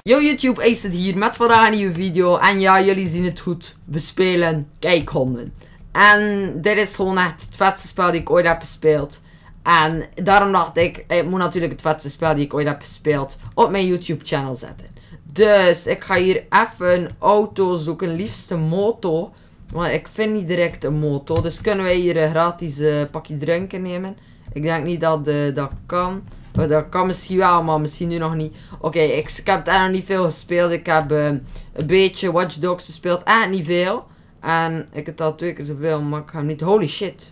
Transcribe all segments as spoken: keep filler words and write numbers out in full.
Yo YouTube, Ace het hier met vandaag een nieuwe video. En ja, jullie zien het goed. We spelen kijkhonden. En dit is gewoon echt het vetste spel die ik ooit heb gespeeld. En daarom dacht ik, ik moet natuurlijk het vetste spel die ik ooit heb gespeeld op mijn YouTube channel zetten. Dus ik ga hier even een auto zoeken, liefst een moto. Maar ik vind niet direct een moto. Dus kunnen wij hier een gratis uh, pakje drinken nemen? Ik denk niet dat uh, dat kan. Maar dat kan misschien wel, maar misschien nu nog niet. Oké, okay, ik, ik heb daar nog niet veel gespeeld. Ik heb uh, een beetje Watch Dogs gespeeld. En niet veel. En ik heb al twee keer zoveel, maar ik ga hem niet. Holy shit.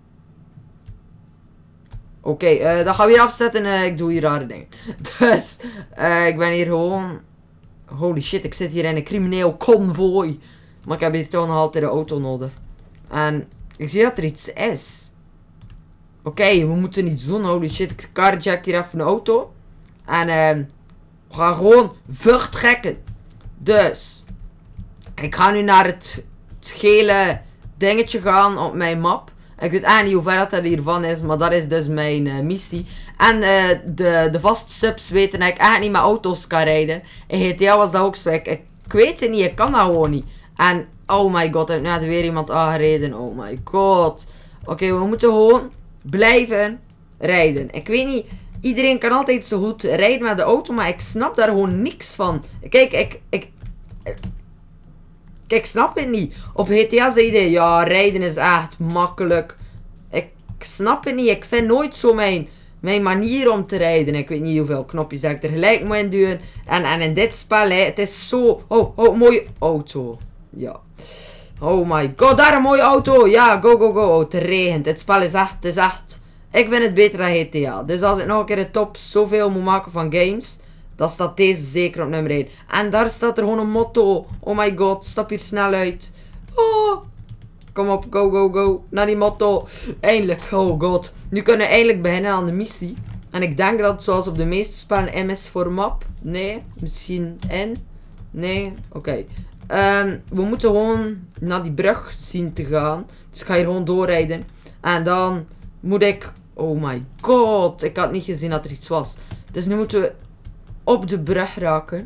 Oké, okay, uh, dat gaan we hier afzetten. Uh, ik doe hier rare dingen. Dus, uh, ik ben hier gewoon... Holy shit, ik zit hier in een crimineel konvooi. Maar ik heb hier toch nog altijd de auto nodig. En ik zie dat er iets is. Oké, okay, we moeten iets doen. Holy shit, ik carjack hier even een auto. En uh, we gaan gewoon vertrekken. Dus, ik ga nu naar het, het gele dingetje gaan op mijn map. Ik weet eigenlijk niet hoe ver dat hiervan is, maar dat is dus mijn uh, missie. En uh, de, de vaste subs weten dat ik eigenlijk niet met auto's kan rijden. In G T A was dat ook zo. Ik, ik, ik weet het niet, ik kan dat gewoon niet. En, oh my god, ik heb net weer iemand aangereden. Oh my god. Oké, okay, we moeten gewoon blijven rijden. Ik weet niet, iedereen kan altijd zo goed rijden met de auto, maar ik snap daar gewoon niks van. Kijk, ik... ik Kijk, ik snap het niet. Op G T A zeiden ja, rijden is echt makkelijk. Ik snap het niet. Ik vind nooit zo mijn, mijn manier om te rijden. Ik weet niet hoeveel knopjes ik er gelijk moet induwen. En, en in dit spel, hè, het is zo... Oh, oh, mooie auto. Ja. Oh my god, daar een mooie auto. Ja, go, go, go. Oh, het regent. Het spel is echt, het is echt... Ik vind het beter dan G T A. Dus als ik nog een keer de top zoveel moet maken van games... Dan staat deze zeker op nummer één. En daar staat er gewoon een motto. Oh my god, stap hier snel uit. Oh. Kom op, go, go, go. Naar die motto. Eindelijk, oh god. Nu kunnen we eindelijk beginnen aan de missie. En ik denk dat het zoals op de meeste spellen M is voor map. Nee, misschien N. Nee, oké. Okay. Um, we moeten gewoon naar die brug zien te gaan. Dus ik ga hier gewoon doorrijden. En dan moet ik... Oh my god. Ik had niet gezien dat er iets was. Dus nu moeten we... op de brug raken.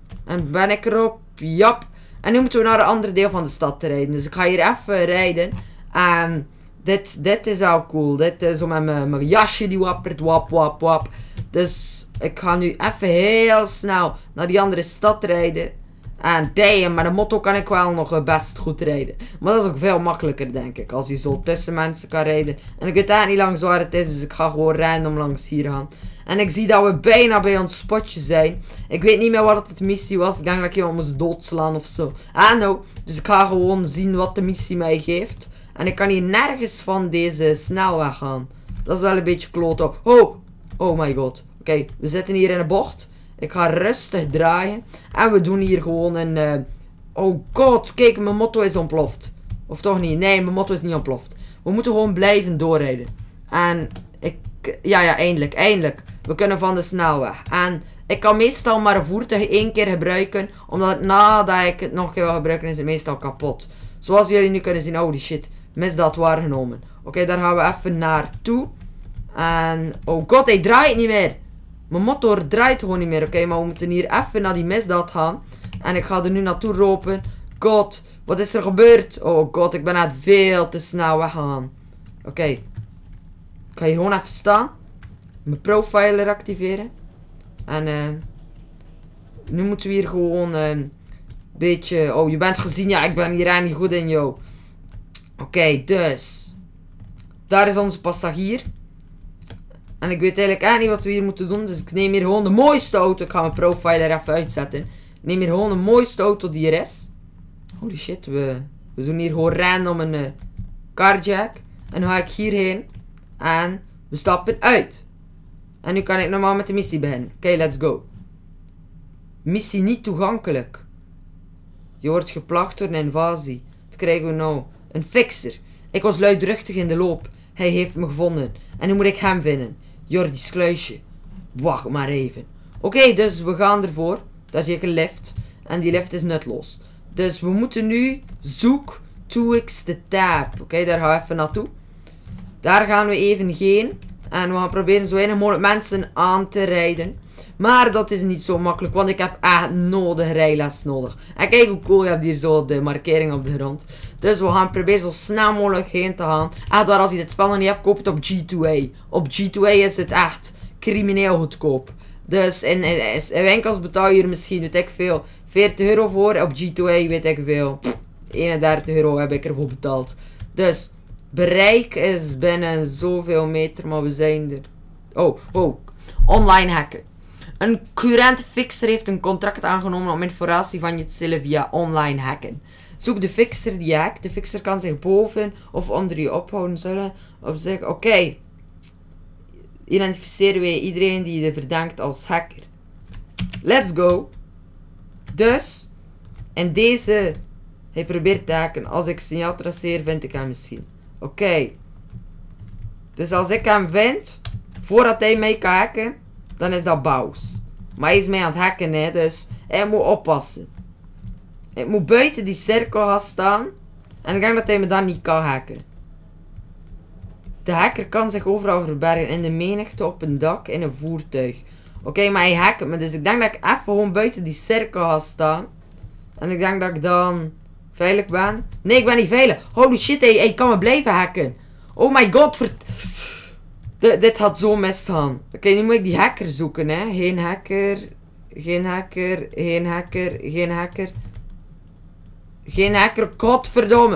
En ben ik erop? Jap. En nu moeten we naar een ander deel van de stad rijden. Dus ik ga hier even rijden. En dit, dit is wel cool. Dit is zo met mijn jasje die wappert. Wap, wap, wap. Dus ik ga nu even heel snel naar die andere stad rijden. En damn, met een motto kan ik wel nog best goed rijden. Maar dat is ook veel makkelijker, denk ik. Als je zo tussen mensen kan rijden. En ik weet eigenlijk niet langs waar het is. Dus ik ga gewoon random langs hier gaan. En ik zie dat we bijna bij ons spotje zijn. Ik weet niet meer wat het missie was. Ik denk dat ik iemand moest doodslaan of zo. Ah no. Dus ik ga gewoon zien wat de missie mij geeft. En ik kan hier nergens van deze snelweg gaan. Dat is wel een beetje klote. Oh. Oh my god. Oké, okay, we zitten hier in een bocht. Ik ga rustig draaien. En we doen hier gewoon een... Uh... Oh god, kijk, mijn motto is ontploft. Of toch niet? Nee, mijn motto is niet ontploft. We moeten gewoon blijven doorrijden. En ik... Ja, ja, eindelijk, eindelijk. We kunnen van de snelweg. En ik kan meestal maar een voertuig één keer gebruiken. Omdat nadat ik het nog een keer wil gebruiken, is het meestal kapot. Zoals jullie nu kunnen zien. Holy shit. Misdaad waargenomen. Oké, okay, daar gaan we even naartoe. En... Oh god, hij draait niet meer. Mijn motor draait gewoon niet meer. Oké, okay, maar we moeten hier even naar die misdaad gaan. En ik ga er nu naartoe lopen. God, wat is er gebeurd? Oh god, ik ben net veel te snel weggegaan. Oké. Okay. Ik ga hier gewoon even staan. Mijn profiler activeren. En uh, nu moeten we hier gewoon een uh, beetje... Oh, je bent gezien. Ja, ik ben hier eigenlijk niet goed in, yo. Oké, okay, dus. Daar is onze passagier. En ik weet eigenlijk echt niet wat we hier moeten doen. Dus ik neem hier gewoon de mooiste auto. Ik ga mijn profiler even uitzetten. Ik neem hier gewoon de mooiste auto die er is. Holy shit, we, we doen hier gewoon random een uh, carjack. En dan ga ik hierheen. En we stappen uit. En nu kan ik normaal met de missie beginnen. Oké, okay, let's go. Missie niet toegankelijk. Je wordt geplaagd door een invasie. Wat krijgen we nou? Een fixer. Ik was luidruchtig in de loop. Hij heeft me gevonden. En nu moet ik hem vinden. Jordi Sluisje. Wacht maar even. Oké, okay, dus we gaan ervoor. Daar zie ik een lift. En die lift is nutloos. Dus we moeten nu zoek two x de tab. Oké, okay, daar gaan we even naartoe. Daar gaan we even heen. En we gaan proberen zo weinig mogelijk mensen aan te rijden. Maar dat is niet zo makkelijk, want ik heb echt nodig rijles nodig. En kijk hoe cool je hebt hier zo de markering op de grond. Dus we gaan proberen zo snel mogelijk heen te gaan. Echt waar, als je dit spel nog niet hebt, koop het op G twee A. Op G twee A is het echt crimineel goedkoop. Dus in, in, in winkels betaal je hier misschien, weet ik veel, veertig euro voor. Op G twee A weet ik veel, eenendertig euro heb ik ervoor betaald. Dus bereik is binnen zoveel meter, maar we zijn er. Oh, oh, online hacken. Een current fixer heeft een contract aangenomen om informatie van je te stelen via online hacken. Zoek de fixer die hackt. De fixer kan zich boven of onder je ophouden zullen op zeggen. Oké. Okay. Identificeren wij iedereen die je verdenkt als hacker. Let's go. Dus. En deze. Hij probeert te hacken. Als ik signaal traceer vind ik hem misschien. Oké. Okay. Dus als ik hem vind. Voordat hij mij kan hacken. Dan is dat Baus. Maar hij is mij aan het hacken, hè, dus hij moet oppassen. Ik moet buiten die cirkel gaan staan. En ik denk dat hij me dan niet kan hacken. De hacker kan zich overal verbergen. In de menigte, op een dak, in een voertuig. Oké, okay, maar hij hacket me. Dus ik denk dat ik even gewoon buiten die cirkel ga staan. En ik denk dat ik dan veilig ben. Nee, ik ben niet veilig. Holy shit, hij, hij kan me blijven hacken. Oh my god, vert... D dit had zo misgaan. Oké, okay, nu moet ik die hacker zoeken, hè. Geen hacker. Geen hacker. Geen hacker. Geen hacker. Geen hacker. Godverdomme.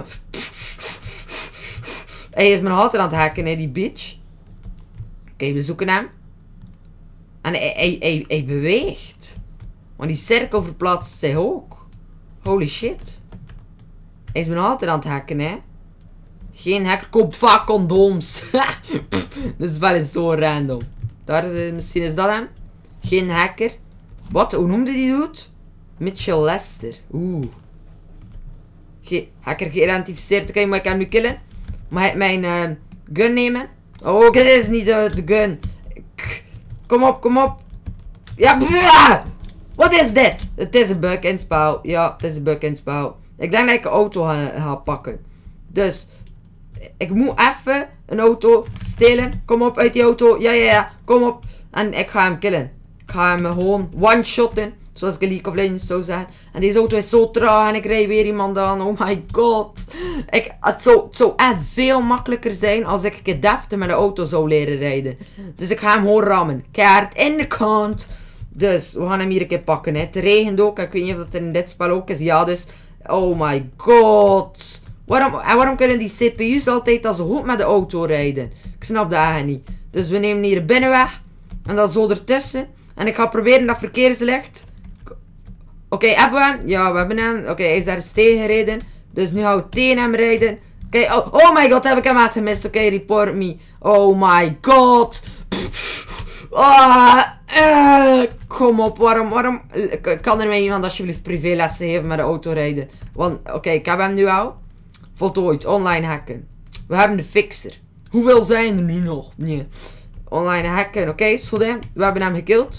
Hij is mijn altijd aan het hacken, hè, die bitch. Oké, okay, we zoeken hem. En hij, hij, hij, hij beweegt. Want die cirkel verplaatst zich ook. Holy shit. Hij is me nog altijd aan het hacken, hè. Geen hacker koopt vaak condooms. Dit is wel eens zo random. Daar, uh, misschien is dat hem. Geen hacker. Wat? Hoe noemde die dude? Mitchell Lester. Oeh. Ge hacker geïdentificeerd. Oké, okay, moet ik hem nu killen? Mag ik mijn uh, gun nemen? Oh, dit is niet de, de gun. K kom op, kom op. Ja, wat is dit? Het is een bug in het spel. Ja, het is een bug in het spel. Ik denk dat ik een auto ga, ga pakken. Dus... Ik moet even een auto stelen. Kom op uit die auto. Ja, ja, ja. Kom op. En ik ga hem killen. Ik ga hem gewoon one-shotten. Zoals ik in League of Legends zou zeggen. En deze auto is zo traag. En ik rij weer iemand aan. Oh my god. Ik, het, zou, het zou echt veel makkelijker zijn als ik een deftig met de auto zou leren rijden. Dus ik ga hem gewoon rammen. Kaart in de kant. Dus we gaan hem hier een keer pakken. Hè. Het regent ook. Ik weet niet of dat in dit spel ook is. Ja, dus. Oh my god. Waarom, en waarom kunnen die C P U's altijd al zo goed met de auto rijden? Ik snap dat eigenlijk niet. Dus we nemen hier een binnenweg. En dan zo ertussen. En ik ga proberen dat verkeerslicht. Oké, okay, hebben we hem? Ja, we hebben hem. Oké, okay, hij is daar tegengereden. Dus nu gaan we tegen hem rijden. Oké, okay, oh, oh my god, heb ik hem echt gemist. Oké, okay, report me. Oh my god. Oh, uh, kom op, waarom, waarom... Kan er mij iemand alsjeblieft privélessen geven met de auto rijden? Want, oké, okay, ik heb hem nu al. Voltooid, online hacken. We hebben de fixer. Hoeveel zijn er nu nog? Nee. Online hacken, oké, okay, is goed hè. We hebben hem gekild.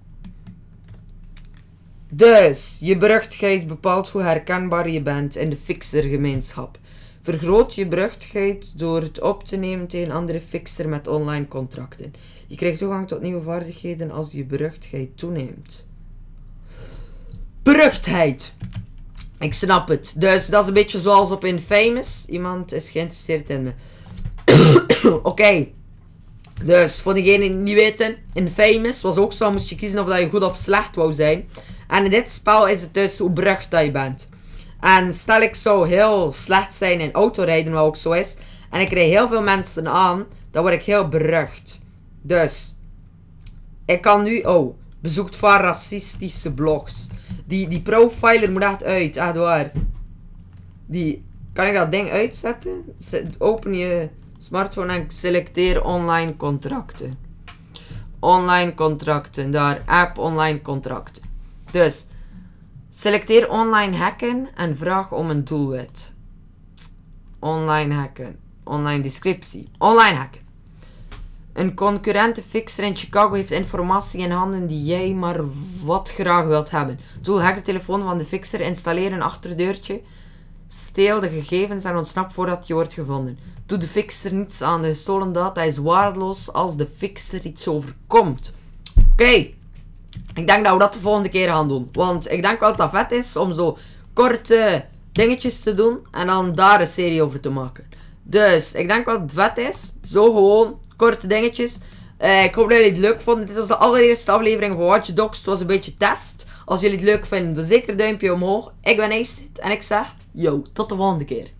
Dus, je beruchtheid bepaalt hoe herkenbaar je bent in de fixergemeenschap. Vergroot je beruchtheid door het op te nemen tegen andere fixer met online contracten. Je krijgt toegang tot nieuwe vaardigheden als je beruchtheid toeneemt. Beruchtheid. Ik snap het. Dus dat is een beetje zoals op Infamous. Iemand is geïnteresseerd in me. Oké. Okay. Dus voor degenen die het niet weten. Infamous was ook zo. Moest je kiezen of dat je goed of slecht wou zijn. En in dit spel is het dus hoe berucht dat je bent. En stel ik zou heel slecht zijn in autorijden, wat ook zo is. En ik krijg heel veel mensen aan. Dan word ik heel berucht. Dus. Ik kan nu... Oh. Bezoekt van racistische blogs. Die, die profiler moet echt uit. Echt waar. Die... Kan ik dat ding uitzetten? Open je smartphone en selecteer online contracten. Online contracten. Daar. App online contracten. Dus. Selecteer online hacken en vraag om een doelwit. Online hacken. Online descriptie. Online hacken. Een concurrente fixer in Chicago heeft informatie in handen die jij maar wat graag wilt hebben. Doel, hack de telefoon van de fixer, installeer een achterdeurtje. Steel de gegevens en ontsnap voordat je wordt gevonden. Doe de fixer niets aan. De gestolen data is waardeloos als de fixer iets overkomt. Oké. Okay. Ik denk dat we dat de volgende keer gaan doen. Want ik denk wel dat dat vet is om zo korte dingetjes te doen. En dan daar een serie over te maken. Dus ik denk wel dat het vet is. Zo gewoon korte dingetjes. Uh, ik hoop dat jullie het leuk vonden. Dit was de allereerste aflevering van Watch Dogs. Het was een beetje test. Als jullie het leuk vinden, dan zeker een duimpje omhoog. Ik ben Aceit en ik zeg, yo, tot de volgende keer.